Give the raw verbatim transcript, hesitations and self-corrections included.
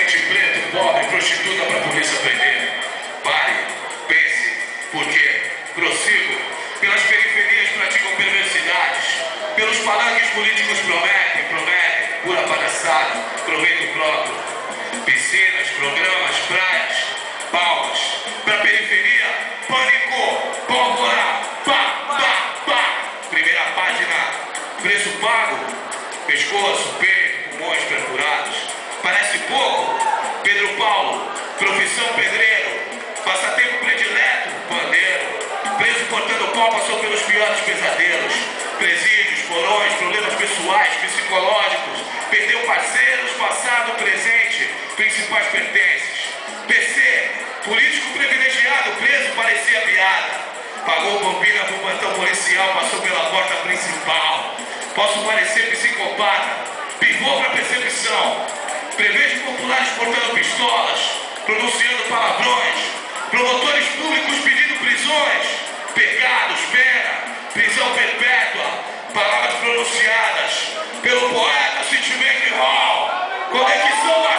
adolescente preto, pobre, prostituta para a polícia prender. Pare, pense, porque prossigo. Pelas periferias praticam perversidades. Pelos palanques políticos prometem, prometem, pura palhaçada, proveito próprio. Piscinas, programas, praias, palmas. Pra periferia, pânico, pólvora, pá, pá, pá. Primeira página, preço pago, pescoço, peito, pulmões perfurados. Parece pouco? Pedro Paulo, profissão pedreiro, passatempo predileto, pandeiro. Preso cortando pau, passou pelos piores pesadelos. Presídios, porões, problemas pessoais, psicológicos. Perdeu parceiros, passado, presente, principais pertences. P C, político privilegiado, preso, parecia piada. Pagou bombina pro plantão policial, passou pela porta principal. Posso parecer psicopata, pivô pra percepção. Prevejo populares portando pistolas, pronunciando palavrões. Promotores públicos pedindo prisões. Pecados, pena, prisão perpétua. Palavras pronunciadas pelo poeta Sidney Hall. Conexão